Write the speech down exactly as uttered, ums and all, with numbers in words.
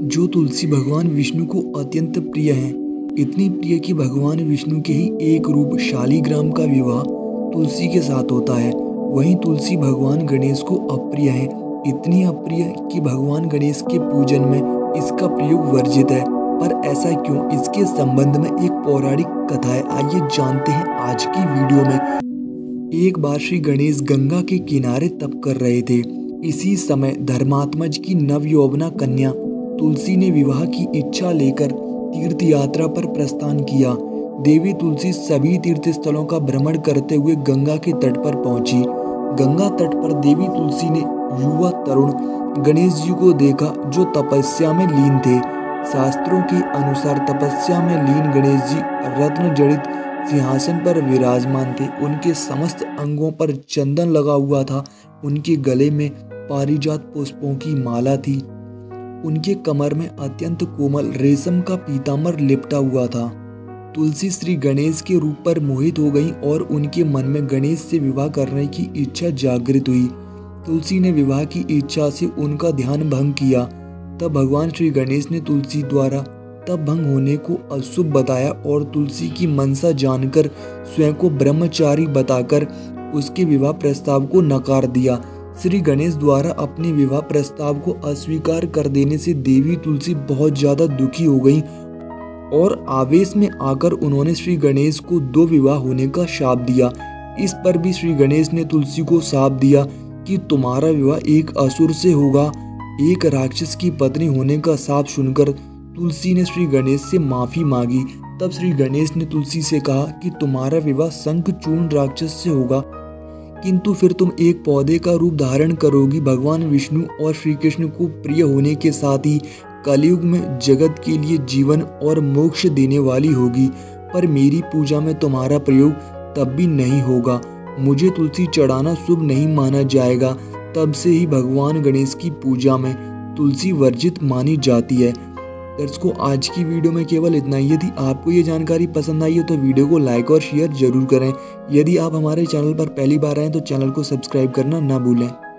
जो तुलसी भगवान विष्णु को अत्यंत प्रिय है, इतनी प्रिय कि भगवान विष्णु के ही एक रूप शालिग्राम का विवाह तुलसी के साथ होता है। वहीं तुलसी भगवान गणेश को अप्रिय है, इतनी अप्रिय कि भगवान गणेश के पूजन में इसका प्रयोग वर्जित है। पर ऐसा क्यों, इसके संबंध में एक पौराणिक कथा है, आइए जानते हैं आज की वीडियो में। एक बार श्री गणेश गंगा के किनारे तप कर रहे थे। इसी समय धर्मात्मज की नवयौवना कन्या तुलसी ने विवाह की इच्छा लेकर तीर्थ यात्रा पर प्रस्थान किया। देवी तुलसी सभी तीर्थ स्थलों का भ्रमण करते हुए गंगा के तट पर पहुंची। गंगा तट पर देवी तुलसी ने युवा तरुण गणेश जी को देखा, जो तपस्या में लीन थे। शास्त्रों के अनुसार तपस्या में लीन गणेश जी रत्न जड़ित सिंहासन पर विराजमान थे। उनके समस्त अंगों पर चंदन लगा हुआ था। उनके गले में पारिजात पुष्पों की माला थी। उनके कमर में अत्यंत कोमल रेशम का पीताम्बर लिपटा हुआ था। तुलसी श्री गणेश के रूप पर मोहित हो गई और उनके मन में गणेश से विवाह करने की इच्छा जागृत हुई। तुलसी ने विवाह की इच्छा से उनका ध्यान भंग किया। तब भगवान श्री गणेश ने तुलसी द्वारा तब भंग होने को अशुभ बताया और तुलसी की मनसा जानकर स्वयं को ब्रह्मचारी बताकर उसके विवाह प्रस्ताव को नकार दिया। श्री गणेश द्वारा अपने विवाह प्रस्ताव को अस्वीकार कर देने से देवी तुलसी बहुत ज्यादा दुखी हो गई और आवेश में आकर उन्होंने श्री गणेश को दो विवाह होने का शाप दिया। इस पर भी श्री गणेश ने तुलसी को शाप दिया कि तुम्हारा विवाह एक असुर से होगा। एक राक्षस की पत्नी होने का शाप सुनकर तुलसी ने श्री गणेश से माफी मांगी। तब श्री गणेश ने तुलसी से कहा कि तुम्हारा विवाह शंखचूर्ण राक्षस से होगा, किंतु फिर तुम एक पौधे का रूप धारण करोगी। भगवान विष्णु और श्री कृष्ण को प्रिय होने के साथ ही कलयुग में जगत के लिए जीवन और मोक्ष देने वाली होगी। पर मेरी पूजा में तुम्हारा प्रयोग तब भी नहीं होगा। मुझे तुलसी चढ़ाना शुभ नहीं माना जाएगा। तब से ही भगवान गणेश की पूजा में तुलसी वर्जित मानी जाती है। दर्शकों, आज की वीडियो में केवल इतना ही। यदि आपको ये जानकारी पसंद आई हो तो वीडियो को लाइक और शेयर जरूर करें। यदि आप हमारे चैनल पर पहली बार आए तो चैनल को सब्सक्राइब करना ना भूलें।